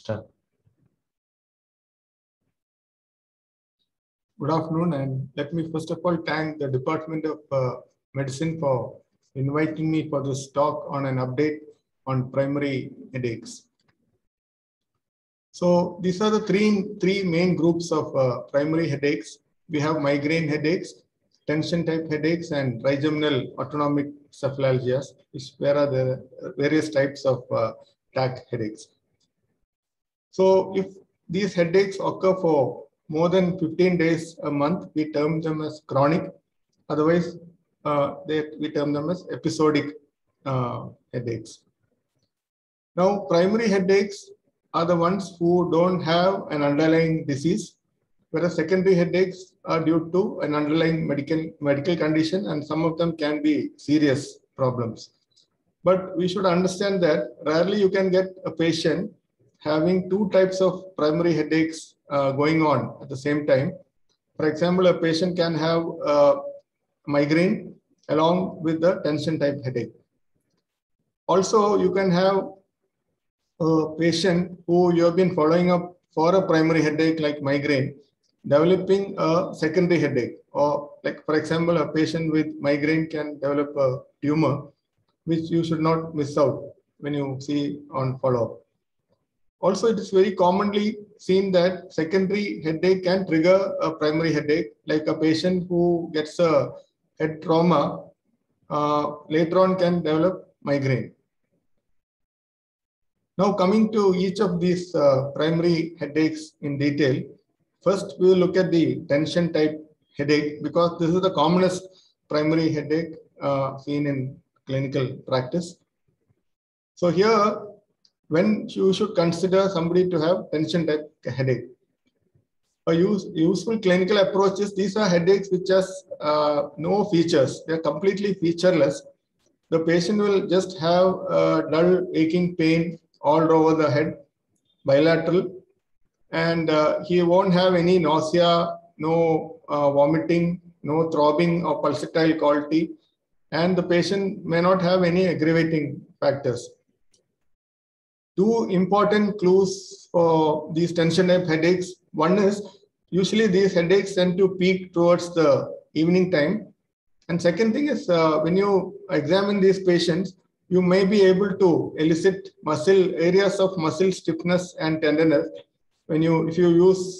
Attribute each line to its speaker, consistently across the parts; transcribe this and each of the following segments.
Speaker 1: Start.
Speaker 2: Good afternoon, and let me first of all thank the Department of Medicine for inviting me for this talk on an update on primary headaches. So these are the three main groups of primary headaches. We have migraine headaches, tension type headaches, and trigeminal autonomic cephalalgias, where are the various types of TAC headaches. So if these headaches occur for more than 15 days a month, we term them as chronic. Otherwise, we term them as episodic headaches. Now, primary headaches are the ones who don't have an underlying disease, whereas secondary headaches are due to an underlying medical condition, and some of them can be serious problems. But we should understand that rarely you can get a patient having two types of primary headaches going on at the same time. For example, a patient can have migraine along with the tension type headache. Also, you can have a patient who you have been following up for a primary headache like migraine, developing a secondary headache, or like, for example, a patient with migraine can develop a tumor, which you should not miss out when you see on follow-up. Also, it is very commonly seen that secondary headache can trigger a primary headache, like a patient who gets a head trauma later on can develop migraine. Now, coming to each of these primary headaches in detail, first we will look at the tension type headache, because this is the commonest primary headache seen in clinical practice. So here, when you should consider somebody to have tension type headache, a useful clinical approach is these are headaches which has no features. They are completely featureless. The patient will just have a dull aching pain all over the head, bilateral, and he won't have any nausea, no vomiting, no throbbing or pulsatile quality, and the patient may not have any aggravating factors. Two important clues for these tension type headaches. One is usually these headaches tend to peak towards the evening time. And second thing is when you examine these patients, you may be able to elicit areas of muscle stiffness and tenderness. If you use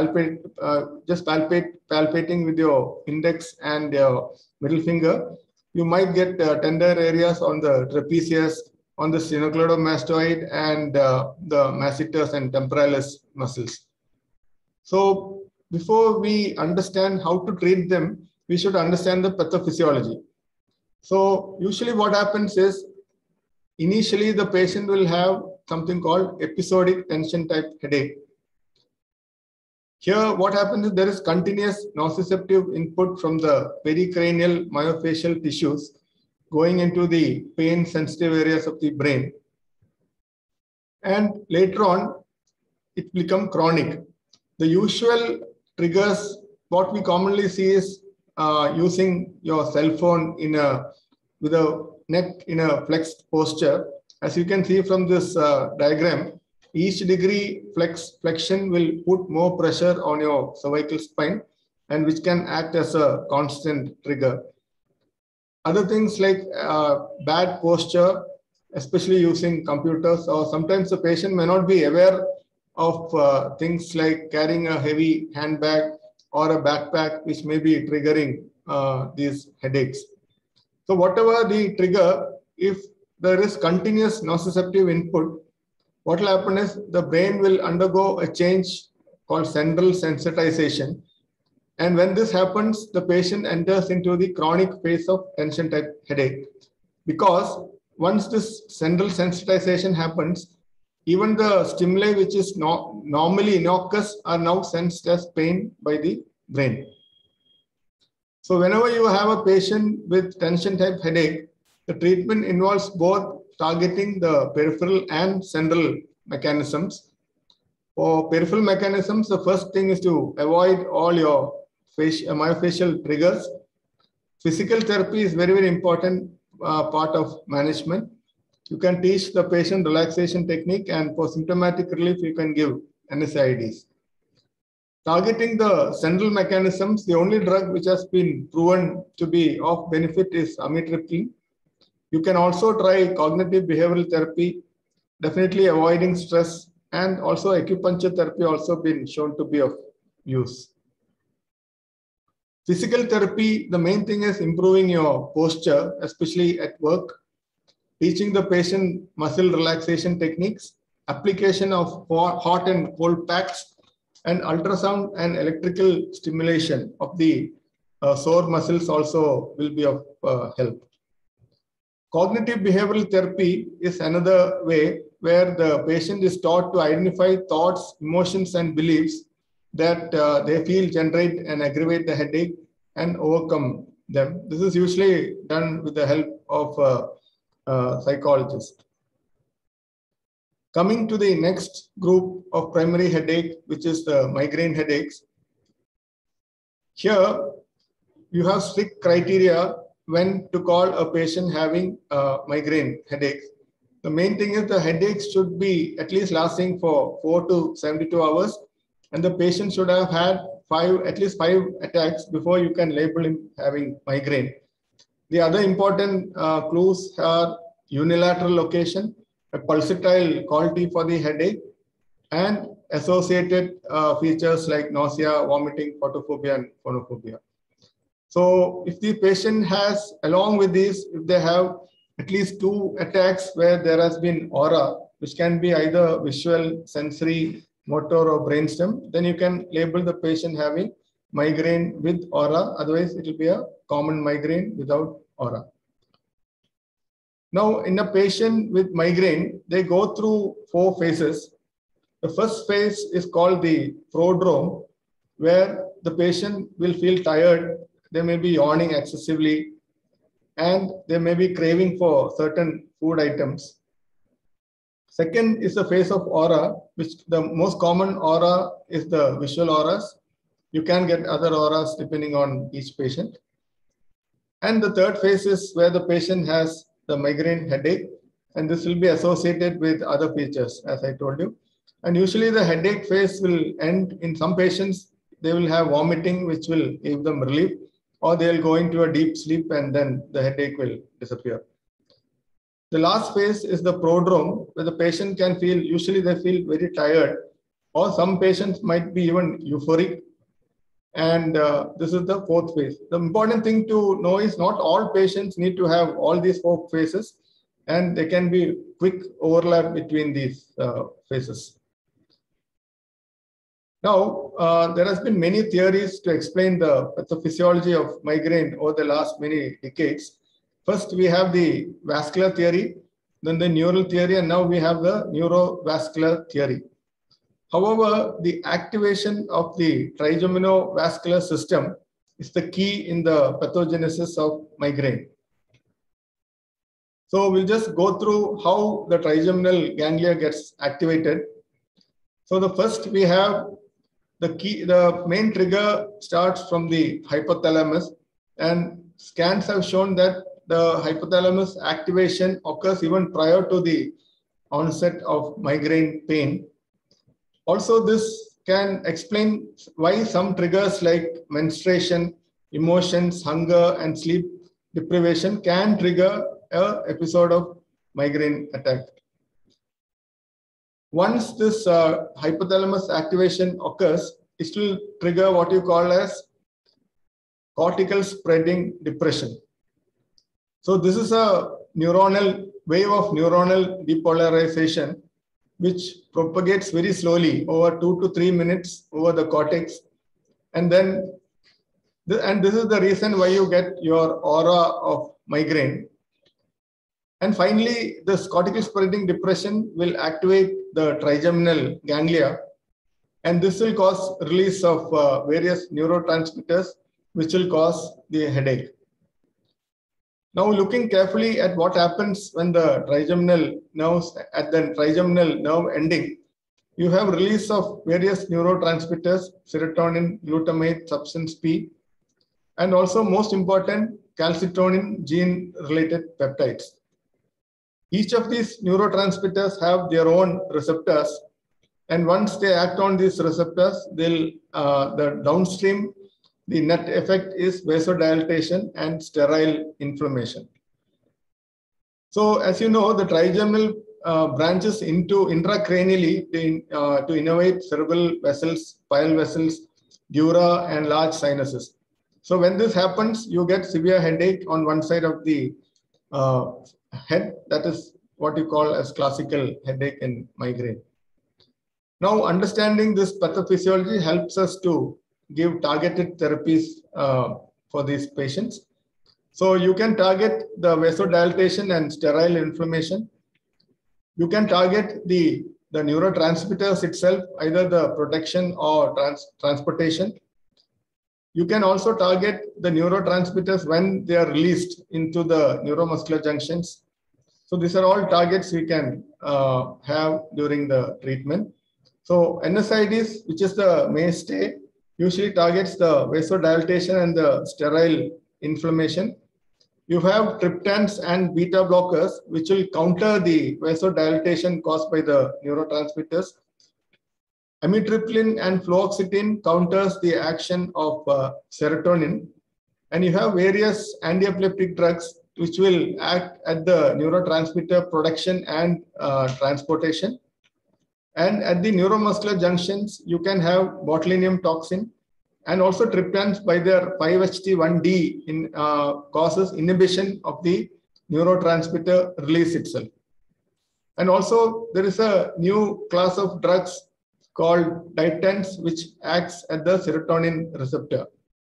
Speaker 2: palpating with your index and your middle finger, you might get tender areas on the trapezius, on the sternocleidomastoid, and the masseter and temporalis muscles. So before we understand how to treat them, we should understand the pathophysiology. So usually what happens is, initially the patient will have something called episodic tension type headache. Here what happens is there is continuous nociceptive input from the pericranial myofascial tissues going into the pain sensitive areas of the brain. And later on, it becomes chronic. The usual triggers, what we commonly see is using your cell phone with a neck in a flexed posture. As you can see from this diagram, each degree flexion will put more pressure on your cervical spine, and which can act as a constant trigger. Other things like bad posture, especially using computers, or sometimes the patient may not be aware of things like carrying a heavy handbag or a backpack, which may be triggering these headaches. So whatever the trigger, if there is continuous nociceptive input, what will happen is the brain will undergo a change called central sensitization. And when this happens, the patient enters into the chronic phase of tension type headache. Because once this central sensitization happens, even the stimuli which is normally innocuous are now sensed as pain by the brain. So whenever you have a patient with tension type headache, the treatment involves both targeting the peripheral and central mechanisms. For peripheral mechanisms, the first thing is to avoid all your myofascial triggers. Physical therapy is very, very important part of management. you can teach the patient relaxation technique, and for symptomatic relief, you can give NSAIDs. Targeting the central mechanisms, the only drug which has been proven to be of benefit is amitriptyline. You can also try cognitive behavioral therapy, definitely avoiding stress, and also acupuncture therapy also been shown to be of use. Physical therapy, the main thing is improving your posture, especially at work, teaching the patient muscle relaxation techniques, application of hot and cold packs, and ultrasound and electrical stimulation of the sore muscles also will be of help. Cognitive behavioral therapy is another way where the patient is taught to identify thoughts, emotions, and beliefs that they feel generate and aggravate the headache and overcome them. This is usually done with the help of a psychologist. Coming to the next group of primary headache, which is the migraine headaches. Here, you have strict criteria when to call a patient having migraine headaches. The main thing is the headaches should be at least lasting for 4 to 72 hours, and the patient should have had at least five attacks before you can label him having migraine. The other important clues are unilateral location, a pulsatile quality for the headache, and associated features like nausea, vomiting, photophobia, and phonophobia. So if the patient has, along with these, if they have at least 2 attacks where there has been aura, which can be either visual, sensory, motor, or brainstem, then you can label the patient having migraine with aura. Otherwise, it will be a common migraine without aura. Now, in a patient with migraine, they go through 4 phases. The first phase is called the prodrome, where the patient will feel tired. They may be yawning excessively, and they may be craving for certain food items. Second is the phase of aura, which the most common aura is the visual auras. You can get other auras depending on each patient. And the third phase is where the patient has the migraine headache, and this will be associated with other features, as I told you. And usually the headache phase will end in some patients. They will have vomiting, which will give them relief, or they'll go into a deep sleep and then the headache will disappear. The last phase is the prodrome, where the patient can feel, usually they feel very tired, or some patients might be even euphoric. And this is the 4th phase. The important thing to know is not all patients need to have all these 4 phases, and there can be quick overlap between these phases. Now, there has been many theories to explain the pathophysiology of migraine over the last many decades. First, we have the vascular theory, then the neural theory, and now we have the neurovascular theory. However, the activation of the trigeminal-vascular system is the key in the pathogenesis of migraine. So we'll just go through how the trigeminal ganglia gets activated. So the first we have the main trigger starts from the hypothalamus, and scans have shown that the hypothalamus activation occurs even prior to the onset of migraine pain. Also, this can explain why some triggers like menstruation, emotions, hunger, and sleep deprivation can trigger an episode of migraine attack. Once this hypothalamus activation occurs, it will trigger what you call as cortical spreading depression. So this is a neuronal wave of neuronal depolarization, which propagates very slowly over 2 to 3 minutes over the cortex. And then, this is the reason why you get your aura of migraine. And finally, this cortical spreading depression will activate the trigeminal ganglia, and this will cause release of various neurotransmitters, which will cause the headache. Now, looking carefully at what happens when the trigeminal nerves, at the trigeminal nerve ending, you have release of various neurotransmitters, serotonin, glutamate, substance P, and also most important, calcitonin gene-related peptides. Each of these neurotransmitters have their own receptors, and once they act on these receptors, the downstream, the net effect is vasodilatation and sterile inflammation. So as you know, the trigeminal branches into intracranially to innervate cerebral vessels, bile vessels, dura, and large sinuses. So when this happens, you get severe headache on one side of the head. That is what you call as classical headache and migraine. Now, understanding this pathophysiology helps us to give targeted therapies for these patients. So you can target the vasodilatation and sterile inflammation. You can target the neurotransmitters itself, either the protection or transportation. You can also target the neurotransmitters when they are released into the neuromuscular junctions. So these are all targets we can have during the treatment. So NSAIDs, which is the mainstay, usually targets the vasodilatation and the sterile inflammation. You have triptans and beta blockers, which will counter the vasodilatation caused by the neurotransmitters. Amitriptyline and fluoxetine counters the action of serotonin. And you have various anti-epileptic drugs which will act at the neurotransmitter production and transportation. And at the neuromuscular junctions, you can have botulinum toxin, and also triptans by their 5-HT1D causes inhibition of the neurotransmitter release itself. And also there is a new class of drugs called diptans, which acts at the serotonin receptor.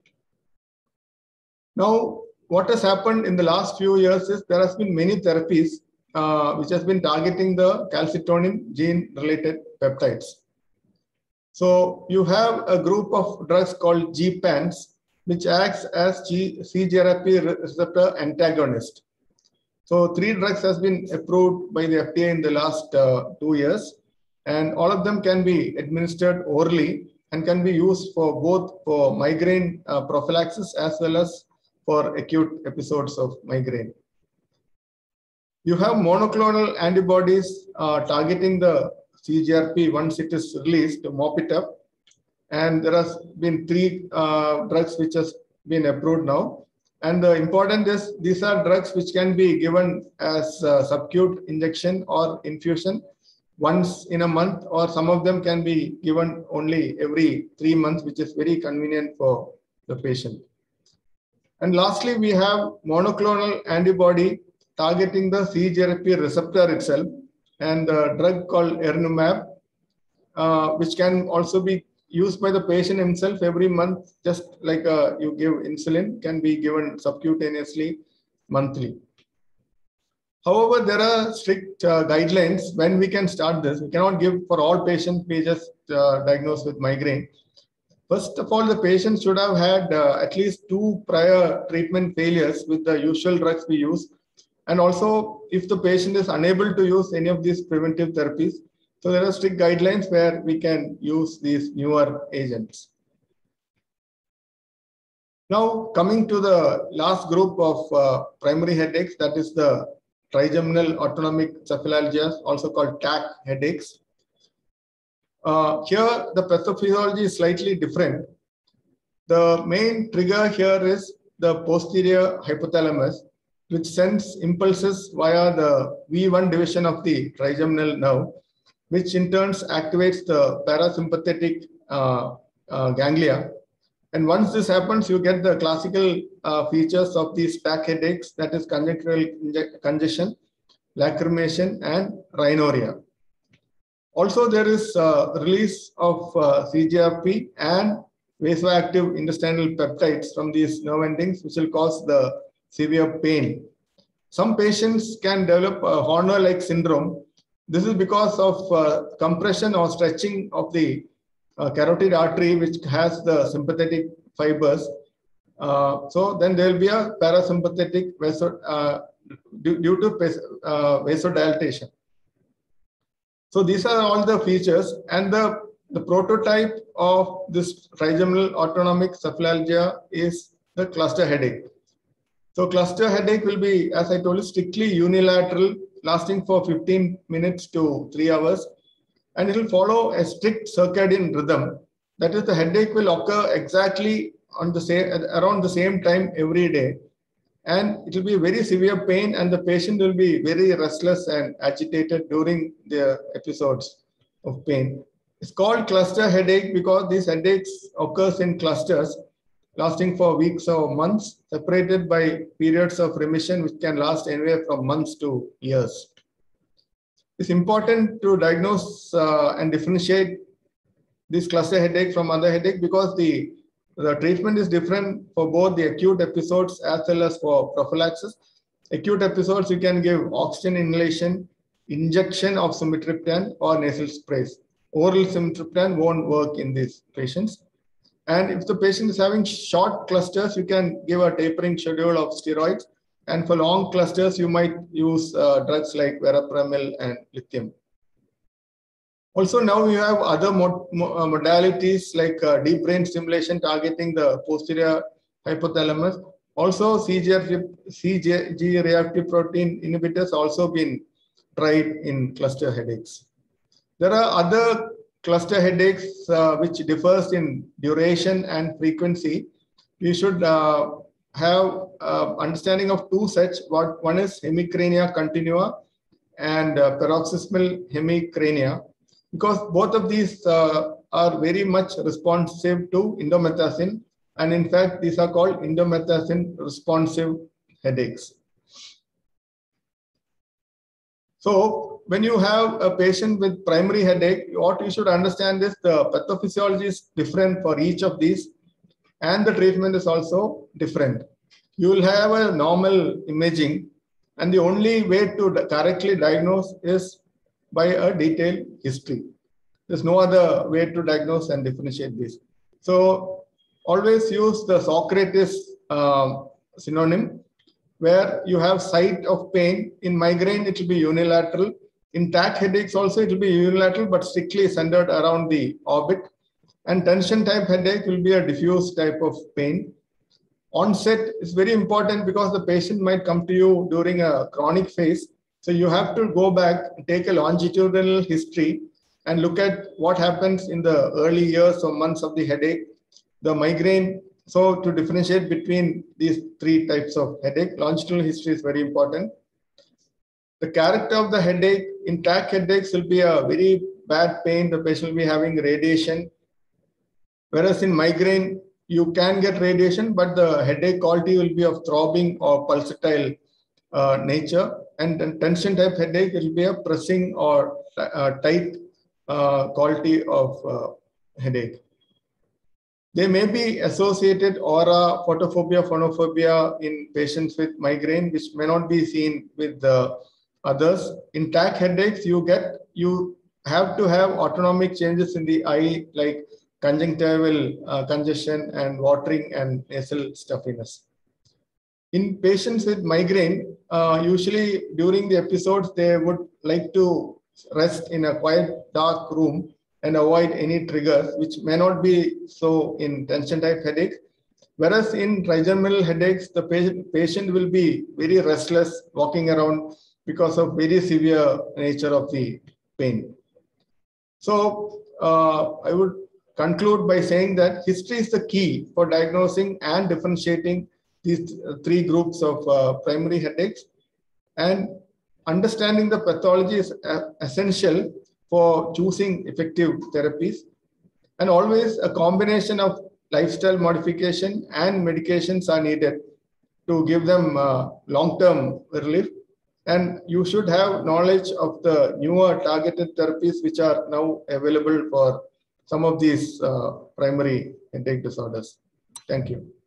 Speaker 2: Now, what has happened in the last few years is there has been many therapies which has been targeting the calcitonin gene-related peptides. So you have a group of drugs called GPANs, which acts as CGRP receptor antagonist. So 3 drugs has been approved by the FDA in the last 2 years, and all of them can be administered orally and can be used for both for migraine prophylaxis as well as for acute episodes of migraine. You have monoclonal antibodies targeting the CGRP once it is released to mop it up. And there has been 3 drugs which has been approved now. And the important is these are drugs which can be given as subcutaneous injection or infusion once in a month, or some of them can be given only every 3 months, which is very convenient for the patient. And lastly, we have monoclonal antibody targeting the CGRP receptor itself, and a drug called Erinumab, which can also be used by the patient himself every month, just like you give insulin, can be given subcutaneously monthly. However, there are strict guidelines when we can start this. We cannot give for all patients we just diagnosed with migraine. First of all, the patient should have had at least 2 prior treatment failures with the usual drugs we use. And also, if the patient is unable to use any of these preventive therapies, so there are strict guidelines where we can use these newer agents. Now, coming to the last group of primary headaches, that is the trigeminal autonomic cephalalgias, also called TAC headaches. Here, the pathophysiology is slightly different. The main trigger here is the posterior hypothalamus, which sends impulses via the V1 division of the trigeminal nerve, which in turn activates the parasympathetic ganglia. And once this happens, you get the classical features of these TAC headaches, that is conjunctival congestion, lacrimation, and rhinorrhea. Also, there is release of CGRP and vasoactive intestinal peptides from these nerve endings, which will cause the severe pain. Some patients can develop a Horner-like syndrome. This is because of compression or stretching of the carotid artery, which has the sympathetic fibers. So then there will be a parasympathetic due to vasodilatation. So these are all the features, and the prototype of this trigeminal autonomic cephalalgia is the cluster headache. So cluster headache will be, as I told you, strictly unilateral lasting for 15 minutes to 3 hours, and it will follow a strict circadian rhythm. That is, the headache will occur exactly on the same around the same time every day, and it will be very severe pain, and the patient will be very restless and agitated during the episodes of pain. It's called cluster headache because these headaches occurs in clusters lasting for weeks or months, separated by periods of remission which can last anywhere from months to years. It's important to diagnose and differentiate this cluster headache from other headache because the treatment is different for both the acute episodes as well as for prophylaxis. Acute episodes, you can give oxygen inhalation, injection of sumatriptan or nasal sprays. Oral sumatriptan won't work in these patients. And if the patient is having short clusters, you can give a tapering schedule of steroids. And for long clusters, you might use drugs like verapamil and lithium. Also, now you have other modalities like deep brain stimulation targeting the posterior hypothalamus. Also, CG-reactive protein inhibitors also been tried in cluster headaches. There are other cluster headaches which differs in duration and frequency. You should have understanding of two such. One is hemicrania continua and paroxysmal hemicrania, because both of these are very much responsive to indomethacin, and in fact these are called indomethacin responsive headaches. So when you have a patient with primary headache, what you should understand is the pathophysiology is different for each of these, and the treatment is also different. You will have a normal imaging, and the only way to correctly diagnose is by a detailed history. There's no other way to diagnose and differentiate this. So always use the Socrates synonym, where you have site of pain. In migraine, it will be unilateral. In TAC headaches also, it will be unilateral, but strictly centered around the orbit. And tension type headache will be a diffuse type of pain. Onset is very important because the patient might come to you during a chronic phase. So you have to go back, take a longitudinal history and look at what happens in the early years or months of the headache, the migraine. So to differentiate between these three types of headache, longitudinal history is very important. The character of the headache, in TAC headaches will be a very bad pain. The patient will be having radiation. Whereas in migraine, you can get radiation, but the headache quality will be of throbbing or pulsatile nature. And then tension type headache will be a pressing or tight quality of headache. They may be associated aura, photophobia, phonophobia in patients with migraine, which may not be seen with the others. In TAC headaches, you have to have autonomic changes in the eye, like conjunctival congestion and watering and nasal stuffiness. In patients with migraine, usually during the episodes, they would like to rest in a quiet, dark room and avoid any triggers, which may not be so in tension type headaches. Whereas in trigeminal headaches, the patient will be very restless walking around because of very severe nature of the pain. So I would conclude by saying that history is the key for diagnosing and differentiating these three groups of primary headaches, and understanding the pathology is essential for choosing effective therapies. And always a combination of lifestyle modification and medications are needed to give them long-term relief. And you should have knowledge of the newer targeted therapies which are now available for some of these primary headache disorders. Thank you.